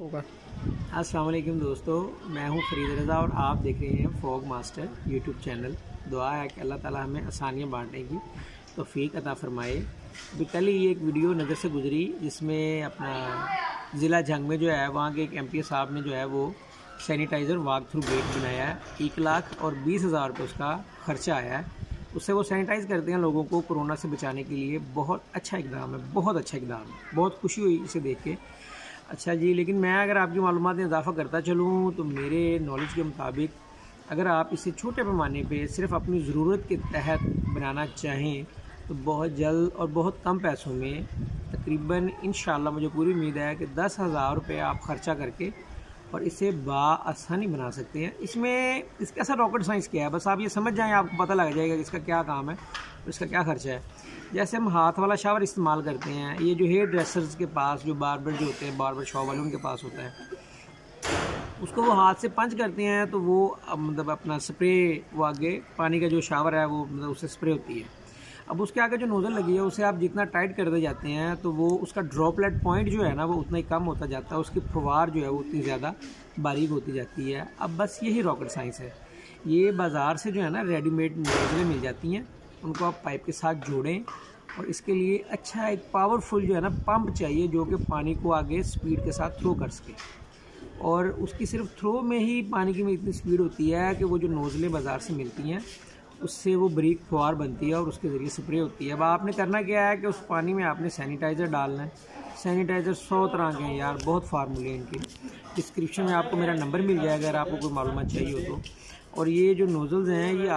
होगा। अस्सलाम वालेकुम दोस्तों, मैं हूं फरीद रज़ा और आप देख रहे हैं फॉग मास्टर यूट्यूब चैनल। दुआ है कि अल्लाह ताला हमें आसानियां बांटने की तौफीक अता फ़रमाए। अभी कल ही एक वीडियो नज़र से गुजरी जिसमें अपना ज़िला जंग में जो है वहाँ के एक MP साहब ने जो है वो सैनिटाइज़र वॉक थ्रू गेट बनाया है। 1,20,000 रुपये उसका ख़र्चा आया है। उससे वो सैनिटाइज़ करते हैं लोगों को कोरोना से बचाने के लिए। बहुत अच्छा इक़दाम है, बहुत अच्छा इक़दाम है, बहुत खुशी हुई इसे देख के। अच्छा जी, लेकिन मैं अगर आपकी मालूमात में इजाफ़ा करता चलूँ तो मेरे नॉलेज के मुताबिक अगर आप इसे छोटे पैमाने पे सिर्फ़ अपनी ज़रूरत के तहत बनाना चाहें तो बहुत जल्द और बहुत कम पैसों में तकरीबन इंशाअल्लाह मुझे पूरी उम्मीद है कि 10,000 रुपये आप ख़र्चा करके और इसे बाआसानी बना सकते हैं। इसमें इसका ऐसा रॉकेट साइंस क्या है, बस आप ये समझ जाएँ, आपको पता लग जाएगा कि इसका क्या काम है और इसका क्या ख़र्चा है। जैसे हम हाथ वाला शावर इस्तेमाल करते हैं, ये जो हेयर ड्रेसर्स के पास जो बार्बर जो होते हैं, बार्बर शॉप वाले उनके पास होता है, उसको वो हाथ से पंच करते हैं तो वो मतलब अपना स्प्रे, वो आगे पानी का जो शावर है वो मतलब उससे स्प्रे होती है। अब उसके आगे जो नोज़ल लगी है उसे आप जितना टाइट करते जाते हैं तो वो उसका ड्रॉपलेट पॉइंट जो है ना वो उतना ही कम होता जाता है, उसकी फुवार जो है वो उतनी ज़्यादा बारीक होती जाती है। अब बस यही रॉकेट साइंस है। ये बाज़ार से जो है ना रेडीमेड नोज़लें मिल जाती हैं, उनको आप पाइप के साथ जोड़ें और इसके लिए अच्छा एक पावरफुल जो है ना पंप चाहिए जो कि पानी को आगे स्पीड के साथ थ्रो कर सके। और उसकी सिर्फ थ्रो में ही पानी की में इतनी स्पीड होती है कि वो जो नोज़लें बाज़ार से मिलती हैं उससे वो बारीक फुहार बनती है और उसके ज़रिए स्प्रे होती है। अब आपने करना क्या है कि उस पानी में आपने सैनिटाइज़र डालना है। सैनिटाइज़र 100 तरह के हैं यार, बहुत फार्मूले हैं इनके। डिस्क्रिप्शन में आपको मेरा नंबर मिल जाएगा अगर आपको कोई मालूमात चाहिए हो तो। और ये जो नोज़ल्स हैं ये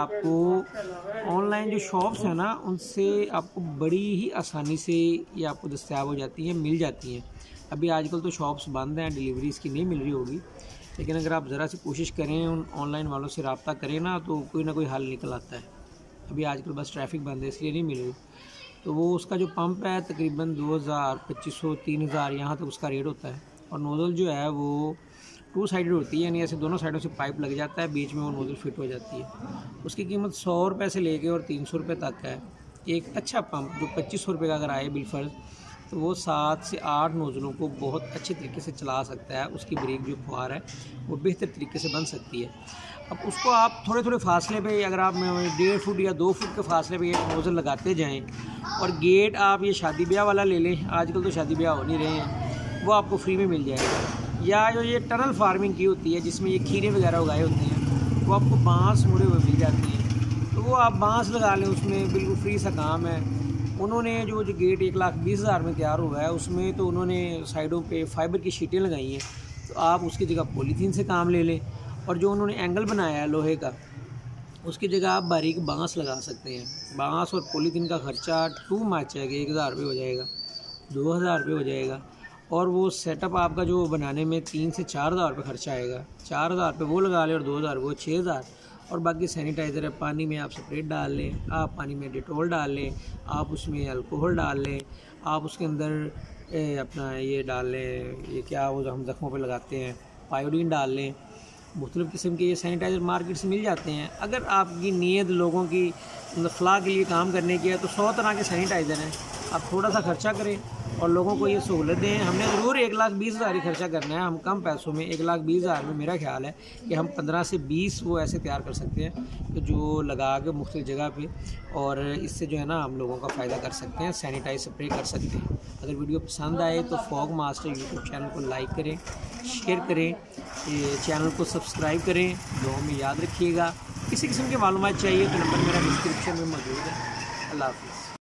आपको ऑनलाइन जो शॉप्स हैं ना उनसे आपको बड़ी ही आसानी से ये आपको दस्तयाब हो जाती हैं, मिल जाती हैं। अभी आजकल तो शॉप्स बंद हैं, डिलीवरी इसकी नहीं मिल रही होगी, लेकिन अगर आप ज़रा सी कोशिश करें, उन ऑनलाइन वालों से रब्ता करें ना तो कोई ना कोई हल निकल आता है। अभी आजकल बस ट्रैफिक बंद है इसलिए नहीं मिल रही। तो वो उसका जो पंप है तकरीबन 2,000, 2,500, 3,000 यहाँ तक उसका रेट होता है। और नोज़ल जो है वो 2 साइडेड होती है, यानी ऐसे दोनों साइडों से पाइप लग जाता है, बीच में वो नोज़ल फिट हो जाती है। उसकी कीमत 100 रुपये से लेके और 300 रुपये तक है। एक अच्छा पंप जो 2,500 रुपये का अगर आए बिलफर्ज तो वो 7 से 8 नोज़लों को बहुत अच्छे तरीके से चला सकता है। उसकी ब्रेक जो फुहार है वो बेहतर तरीके से बन सकती है। अब उसको आप थोड़े थोड़े फासले पे, अगर आप 1.5 फुट या 2 फुट के फासले पे एक नोज़ल लगाते जाएं और गेट आप ये शादी ब्याह वाला ले लें, आजकल तो शादी ब्याह हो नहीं रहे हैं, वो आपको फ्री में मिल जाएगा। या जो ये टनल फार्मिंग की होती है जिसमें ये खीरे वगैरह उगाए होते हैं, वो आपको बाँस मुड़े हुए मिल जाती हैं, तो वो आप बाँस लगा लें, उसमें बिल्कुल फ्री सा काम है। उन्होंने जो गेट 1,20,000 में तैयार हुआ है उसमें तो उन्होंने साइडों पे फाइबर की शीटें लगाई हैं, तो आप उसकी जगह पॉलीथीन से काम ले लें। और जो उन्होंने एंगल बनाया है लोहे का, उसकी जगह आप बारीक बांस लगा सकते हैं। बांस और पॉलीथीन का ख़र्चा टू मच है कि 1,000 रुपये हो जाएगा, 2,000 रुपये हो जाएगा। और वो सेटअप आपका जो बनाने में 3 से 4,000 रुपये खर्चा आएगा। 4,000 रुपये वो लगा लें और 2,000 वो 6,000। और बाकी सैनिटाइज़र है, पानी में आप स्प्रेड डाल लें, आप पानी में डेटॉल डाल लें, आप उसमें अल्कोहल डाल लें, आप उसके अंदर अपना ये डाल लें, ये क्या वो हम ज़ख्मों पे लगाते हैं, आयोडीन डाल लें। मुख्तलिफ़ किस्म के ये सैनिटाइज़र मार्केट से मिल जाते हैं। अगर आपकी नीयत लोगों की मतलब फ़लाह के लिए काम करने की है तो 100 तरह के सैनिटाइज़र हैं। आप थोड़ा सा ख़र्चा करें और लोगों को ये सहूलत दें। हमने ज़रूर 1,20,000 ही खर्चा करना है, हम कम पैसों में 1,20,000 में मेरा ख्याल है कि हम 15 से 20 वो ऐसे तैयार कर सकते हैं कि जो लगा के मुख्तलिफ़ जगह पे, और इससे जो है ना हम लोगों का फ़ायदा कर सकते हैं, सैनिटाइज स्प्रे कर सकते हैं। अगर वीडियो पसंद आए तो फॉग मास्टर यूट्यूब चैनल को लाइक करें, शेयर करें, ये चैनल को सब्सक्राइब करें, दुआ में याद रखिएगा। किसी किस्म की मालूमात चाहिए तो नंबर मेरा डिस्क्रिप्शन में मौजूद है। अल्लाह हाफ़िज़।